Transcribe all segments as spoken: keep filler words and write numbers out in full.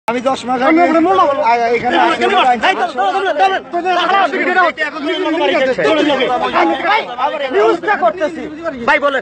আমি দশ মাস আগে এখানে ভাই বলেন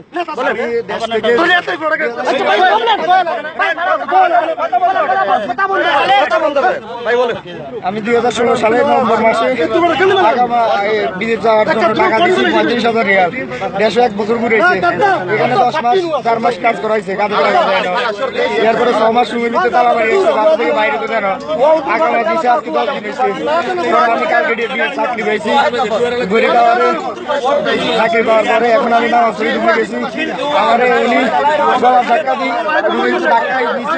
আমি দুই হাজার ষোলো সালে নভেম্বর মাসে বিদেশ যাওয়ার জন্য টাকা দিচ্ছি পঁয়ত্রিশ হাজার রিয়াল। দেড়শো এক বছর ঘুরেছে, এখানে দশ মাস চার মাস কাজ করাইছে, কাজ করা এরপরে ছ মাস রুমের ভিতরে তালা মারিয়েছে, বাসা থেকে বাইরে তো দেন আগামা দিচ্ছে আজকে দশ দিন হয়েছে। আমি কালকে চাকরি পেয়েছি, ঘুরে যাওয়ারে চাকরি পাওয়ার পরে এখন আমি নামাজ শরীফ ঢুকে গেছি। আমার উনি গলা ধাক্কা দিই ধাক্কায় দিচ্ছে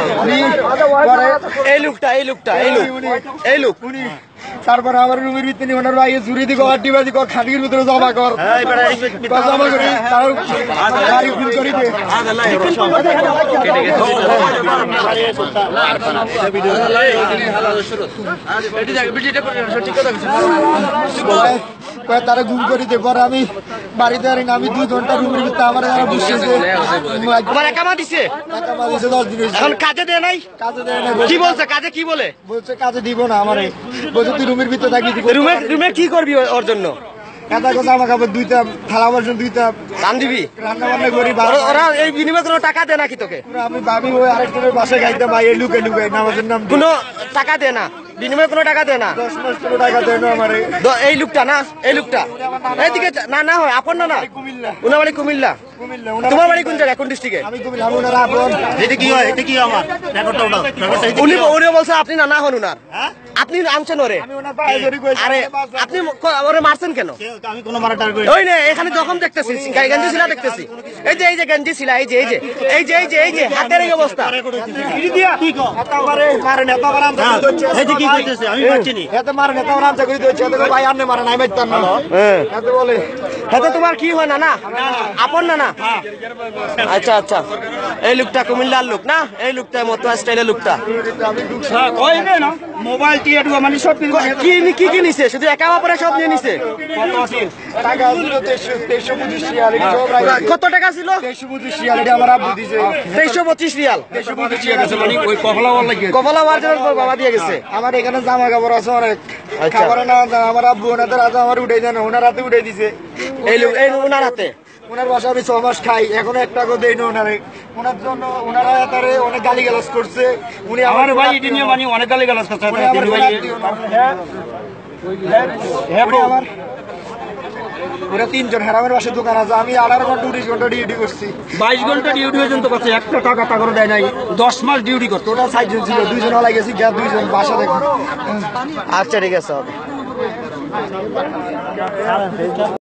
এই লোকটা এই লোকটা এই লোক এই লোক উনি তারপরে আমার রুমের ভিতরে ওনার ভাই চুরি দিকে ডিবাজি কর খাটির ভিতরে জমা কর জমা করি তার গাড়ি ফিল করি তারা গুম করি পরে আমি বাড়িতে আর আমি দুই ঘন্টা রুমের ভিতরে আমার একামা দিছে দশ দিন এখন কাজে দেয় নাই কাজে দেয় না। কি বলছে কাজে কি বলে বলছে কাজে দিব না আমার বলছে তুই রুমের ভিতরে থাকি রুমে রুমে কি করবি ওর জন্য কাদা কথা আমার কাপড় দুইটা থালা বাসন দুইটা রান দিবি রান্না বান্না করি। ওরা এই বিনিময়ে কোনো টাকা দেয় নাকি তোকে আমি ভাবি ওই আরেকজনের বাসায় গাইতে ভাই এই লুকে লুকে নামাজের নাম কোনো টাকা দেয় না বিনিময়ে কোনো টাকা দেয় না দশ মাস কোনো টাকা দেয় না আমার এই লোকটা না এই লোকটা এইদিকে না না হয় আপন না না কুমিল্লা উনার বাড়ি কুমিল্লা কুমিল্লা তোমার বাড়ি কোন জায়গায় কোন ডিস্ট্রিক্টে আমি কুমিল্লা আমি ওনারা আপন এটা কি হয় এটা কি আমার রেকর্ডটা ওটা রেকর্ডটা উনি উনি বলছে আপনি না না হন উনার আপনি আনছেন ওরে আমি ওনার পায়ে ধরে কইছি আরে আপনি ওরে মারছেন কেন আমি কোনো মারা টার করি ওই না এখানে যখন দেখতেছি গেঞ্জি ছিলা দেখতেছি এই যে এই যে গেঞ্জি ছিলা এই যে এই যে এই যে এই যে এই যে হাতের এই অবস্থা কি দিয়া কি কো এত মারে মারে নেতা মারান দচ্ছে এই যে কি কইতেছে আমি পাচ্ছি নি এত মারে নেতা মারান চাকরি দচ্ছে এত ভাই আন্নে মারে নাই মারতাম না হ্যাঁ এত বলে হাতে তোমার কি হয় না না আপন না না আচ্ছা আচ্ছা এই লোকটা কুমিল্লার লোক না এই লোকটা মতো স্টাইলের লোকটা কই রে না মোবাইল টি এডু মানে সব কি কি কি নিছে শুধু একা পরে সব নিয়ে নিছে টাকা ছিল তেইশশো পঁচিশ রিয়াল সব রাখি কত টাকা ছিল তেইশশো পঁচিশ রিয়াল এটা আমার আব্বু দিছে তেইশশো পঁচিশ রিয়াল তেইশশো পঁচিশ রিয়াল আছে মানে ওই কফলা ওয়ালা লাগে কমলা ওয়ার্জনের বাবা দিয়ে গেছে আমার এখানে জামা কাপড় আছে অনেক খাবার না আমার আব্বু ওনাদের হাতে আমার উঠে দেন ওনার হাতে উঠে দিছে এই লোক এই ওনার হাতে ওনার বাসা আমি ছ মাস খাই এখনো এক টাকা দেই না ওনারে ওনার জন্য ওনারা তারে অনেক গালি গালাজ করছে উনি আমার ভাই এটি নিয়ে মানে অনেক গালি গালাজ করছে আমার ওরা তিনজন হেরামের বাসে দোকান আছে আমি আঠারো ঘন্টা উনিশ ঘন্টা ডিউটি করছি বাইশ ঘন্টা ডিউটি পর্যন্ত করছে একটা টাকা টাকা দেয় নাই দশ মাস ডিউটি করতো টোটাল ষাট জন ছিল দুইজন হলাই গেছি গ্যাস দুইজন বাসা দেখুন আচ্ছা ঠিক আছে